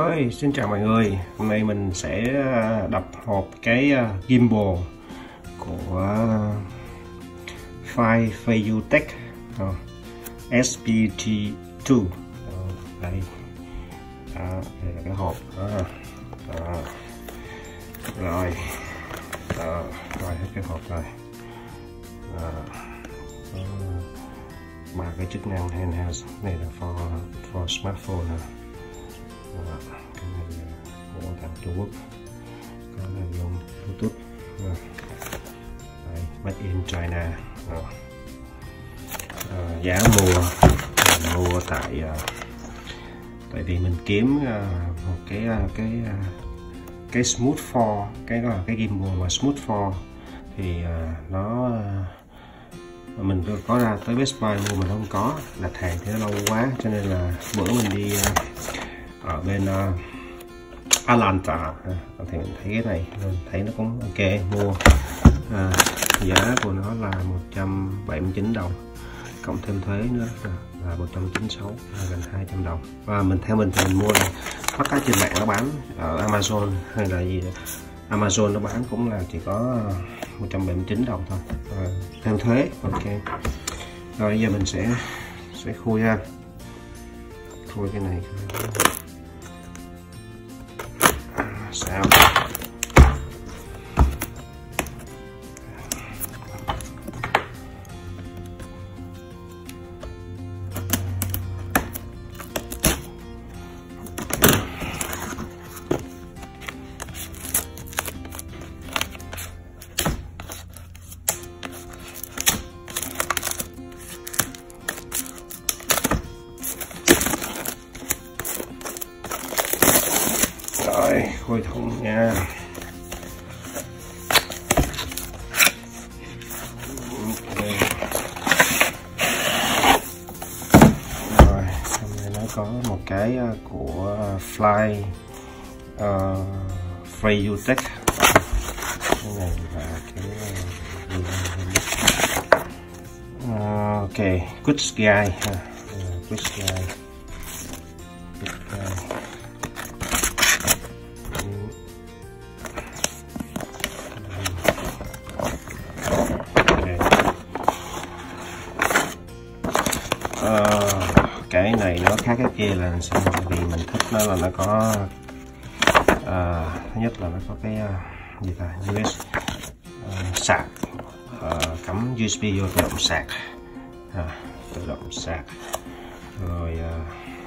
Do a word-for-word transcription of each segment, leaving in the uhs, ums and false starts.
Ơi, xin chào mọi người. Hôm nay mình sẽ đập hộp cái gimbal của Fly Feiyutech S P T hai. Đây. Đó, đây là cái hộp. Đó. Đó. Rồi. Đó. Rồi hết cái hộp rồi. Đó. Đó. Ba cái chức năng handheld này là for for smartphone nè. Cái này là của thằng Trung Quốc, có là dùng Bluetooth. Đây, made in China. À, giá mua mình mua tại tại vì mình kiếm một cái cái cái Smooth four, cái đó là cái gimbal mà Smooth four thì nó mình có ra tới Best Buy mua mình không có, đặt hàng thì nó lâu quá, cho nên là bữa mình đi ở bên uh, Atlanta thì mình thấy cái này mình thấy nó cũng ok, mua. À, giá của nó là một trăm bảy mươi chín đồng cộng thêm thuế nữa là một trăm chín mươi sáu, là gần hai trăm đồng. Và mình theo mình thì mình mua này tất cả trên mạng nó bán ở Amazon hay là gì đó. Amazon nó bán cũng là chỉ có một trăm bảy mươi chín đồng thôi, à, thêm thuế. Ok, rồi bây giờ mình sẽ sẽ khui ra khui cái này sao. Rồi, khui thùng nha. Okay. Rồi, trong này nó có một cái của Fly uh, Feiyutech. Cái này là cái uh, ok, Good Sky, uh, Good Sky. Good Sky. Uh, cái này nó khác cái kia là sao? Vì mình thích nó là nó có uh, thứ nhất là nó có cái uh, gì ta, u ét uh, sạc, uh, cắm u ét bê vô tự động sạc, uh, tự động sạc, rồi uh,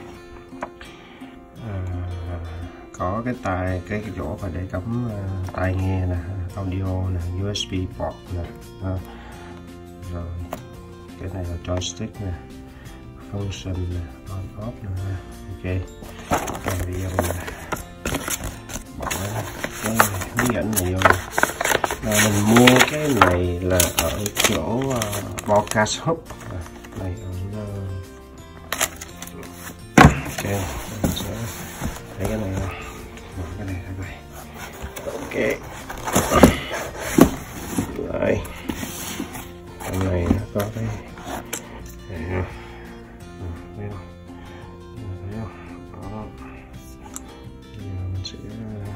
uh, có cái tai cái, cái chỗ phải để cắm uh, tai nghe nè, audio nè, u ét bê port nè, uh, rồi cái này là joystick nè, function nè, on off nè. Ok, rồi bây giờ mình bỏ cái hướng dẫn này vô. Rồi mình mua cái này là ở chỗ uh, Podcast Hub này ở uh, ok, mình sẽ thấy cái này không? Bỏ cái này ra đây. Ok, rồi cái này nó có cái này không? Thấy không? Thấy không? Đó. Bây giờ mình sẽ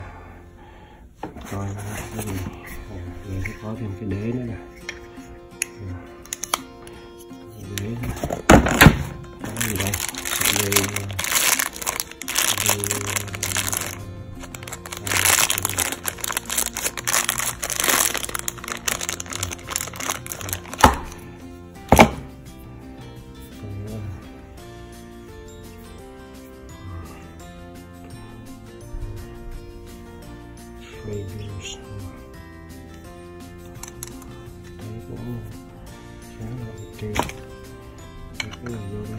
coi cái gì. Rồi sẽ có thêm cái đế nữa nè. Đế nữa. Cái gì đây? Sợi dây dây radios. Đấy cũng khá là ok. Cái này vô đây.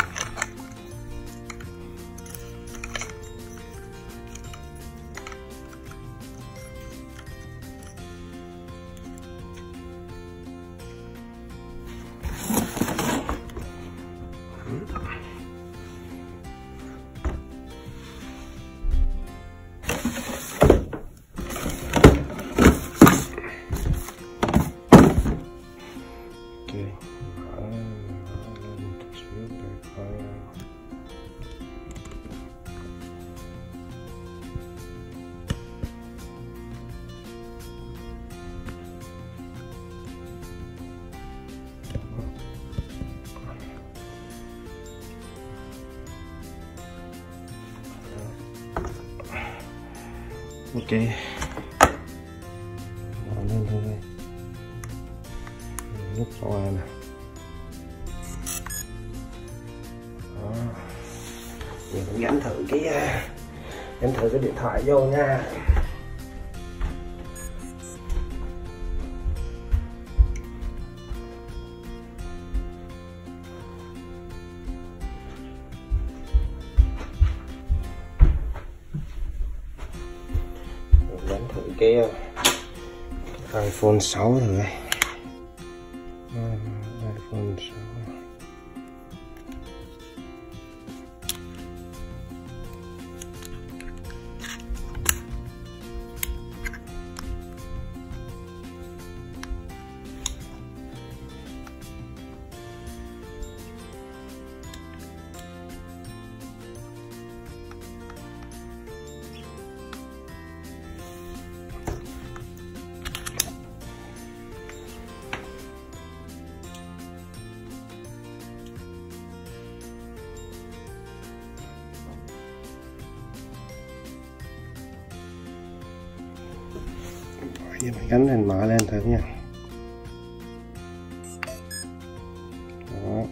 Okay. Ok, mở lên thôi đây, nút xoa nè. Đó, giờ mình gắn thử cái gắn thử cái điện thoại vô nha. Gắn thử cái iPhone sáu rồi đây. À, iPhone sáu. Giờ mình gắn lên, mở lên thử nha. Đó.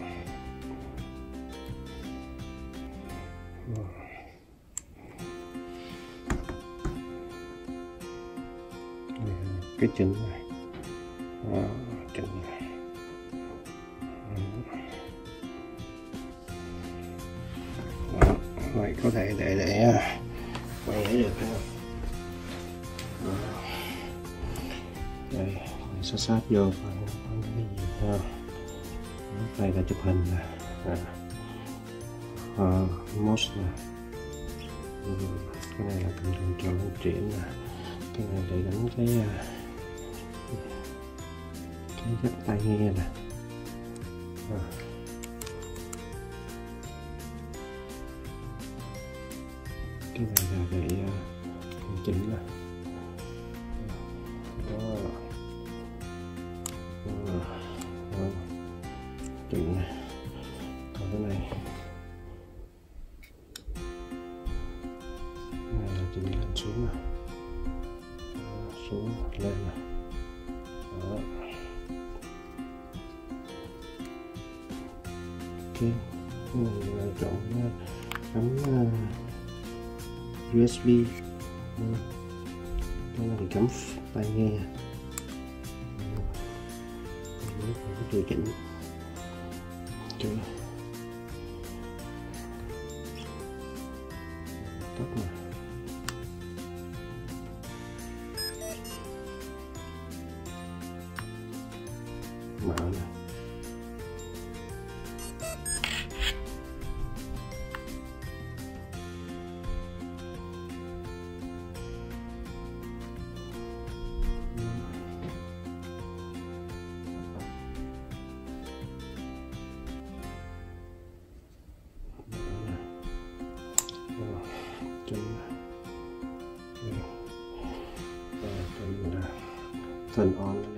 Cái chỉnh này. Đó, chỉnh này. Đó, vậy có thể để để quay để được không? Đây, sát sát vô phải có những cái gì ha. Lúc này là chụp hình nè, à, à, mouse nè, ừ, cái này là cần dùng cho phát triển nè, cái này để gắn cái cái dắt tai nghe nè, à. Cái này là để uh, chỉnh nè. Chỉnh này. Còn cái này này là chỉnh lên xuống nè, xuống lên nè. Đó. Ok, mình lại chọn cắm uh, u ét bê. Cái này cắm tai nghe. Cái điều chỉnh. Okay. Tắt nè. Mở nè. Turn on lên.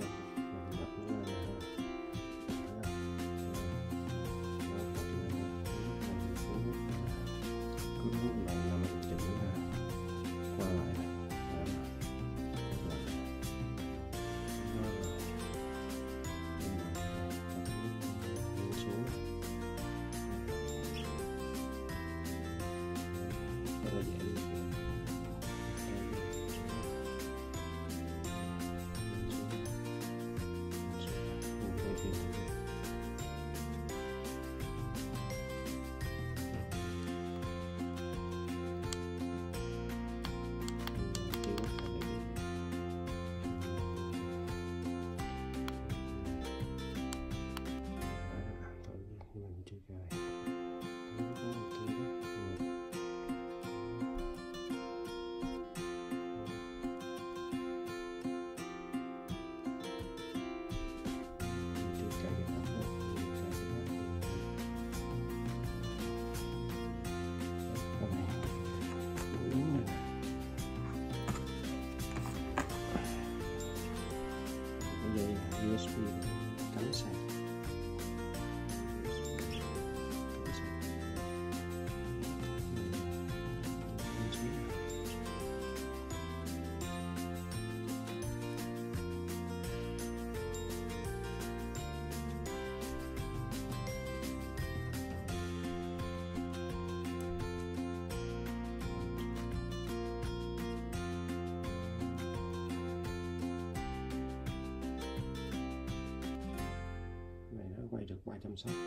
quay được ba trăm shot.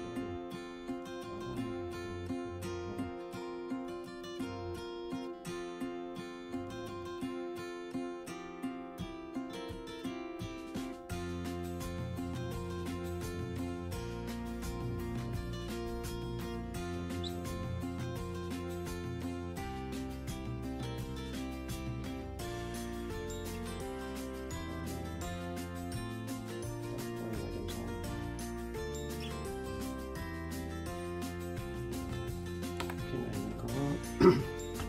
Cái này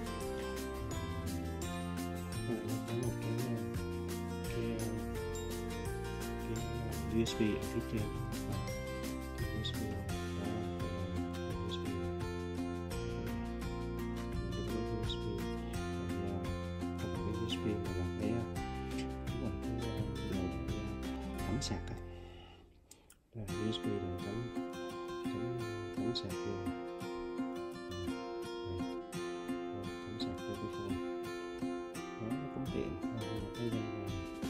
có một cái, cái, cái u ét bê ở phía trên, u ét bê đó, u ét bê đúng với u ét bê, không phải cái u ét bê mà là cái là cái đồ để cắm sạc á, u ét bê để cắm cắm cắm sạc vô. Tiện một cái dây này,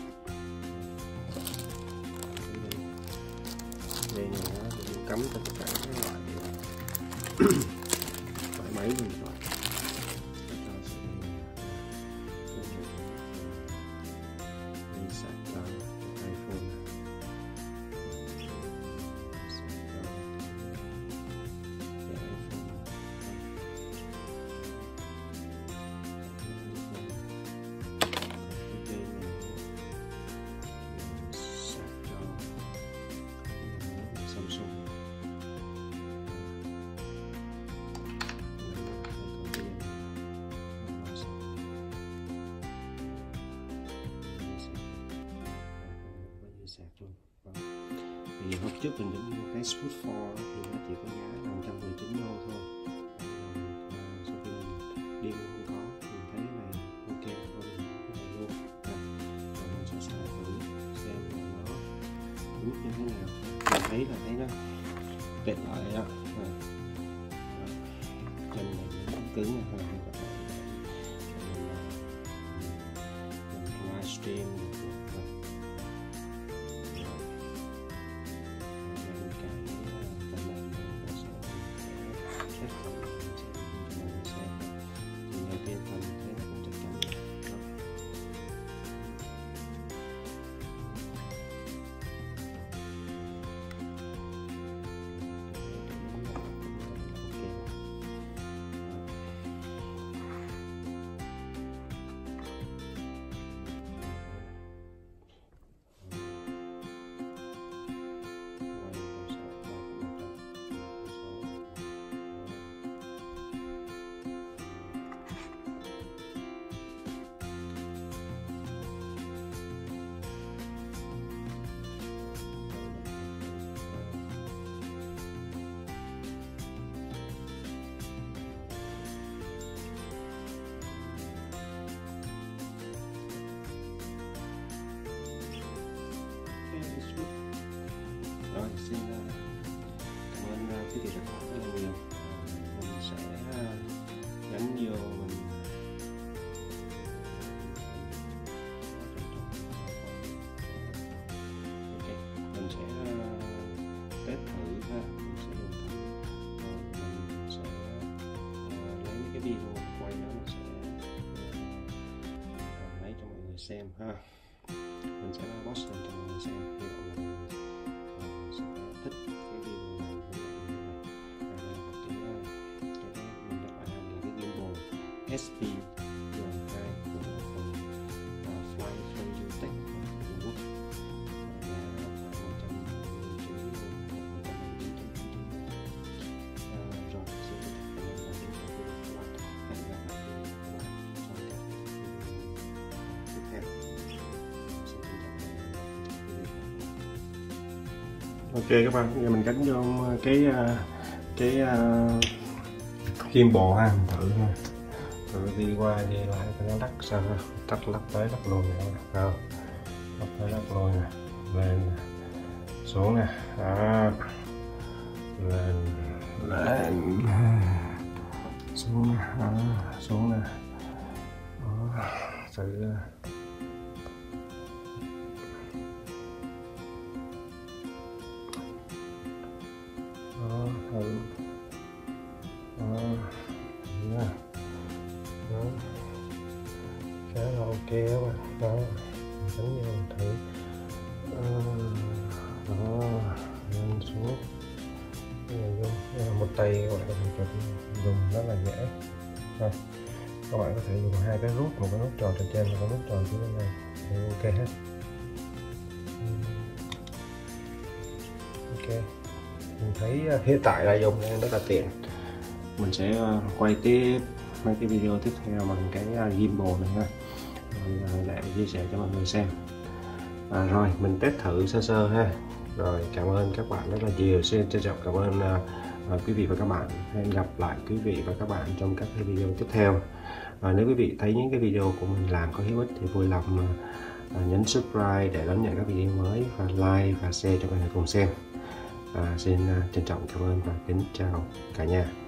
dây này nó mình cắm cho tất cả các loại loại máy mình loại dây sạc cho iPhone, sạc luôn. Thì hôm trước mình đến cái Smooth Four thì nó chỉ có giá là một trăm mười chín đô thôi. À, sau khi mình đi không có, mình thấy cái này ok hơn cái này luôn. À, rồi mình sẽ xài thử xem là nó đúng như thế nào. Mình thấy là thấy nó tiện lợi đó. À, chân này nó cứng này thôi, không có thể mình mình livestream được. Rồi, xin cảm ơn quý vị đã theo dõi rất là nhiều. Mình sẽ gắn vô mình ok, mình sẽ test thử ha, mình sẽ dùng thử, rồi mình sẽ lấy những cái video quay đó, mình sẽ lấy cho mọi người xem ha. Mình sẽ post lên cho mọi người xem, hy vọng là mọi người sẽ thích cái video này. Đây là cái cái cái mình đặt ở đây là cái gimbal ét pê hai của Fly Tech của Trung Quốc, giá khoảng một trăm mười chín rồi. Xin cảm ơn và xin chào quý vị và các bạn. Hẹn gặp lại quý vị và các bạn trong các video tiếp theo. Ok các bạn, giờ mình gắn vô cái cái gimbal ha, mình thử ha, thử đi qua đi lại cho nó lắc sao ha, tắt lắc tới lắc luôn nè, không lắc tới lắc luôn nè, lên xuống nè, đó, lên lên xuống nè, đó, xuống nè, đó, thử thử. Đó. Đó. Đó. Khá là ok các bạn. Đó, giống như mình thử. Đó, lên xuống dùng một tay các bạn có thể dùng rất là dễ. Rồi, các bạn có thể dùng hai cái nút, một cái nút tròn trên trên và một cái nút tròn phía bên này, ok hết. Ok, mình thấy hiện tại là dùng nên rất là tiện. Mình sẽ quay tiếp mấy cái video tiếp theo bằng cái gimbal này ha, để chia sẻ cho mọi người xem. À, rồi mình test thử sơ sơ ha. Rồi, cảm ơn các bạn rất là nhiều. Xin trân trọng cảm ơn uh, quý vị và các bạn. Hẹn gặp lại quý vị và các bạn trong các cái video tiếp theo. À, nếu quý vị thấy những cái video của mình làm có hữu ích thì vui lòng uh, nhấn subscribe để đón nhận các video mới, và like và share cho mọi người cùng xem. À, xin uh, trân trọng cảm ơn và kính chào cả nhà.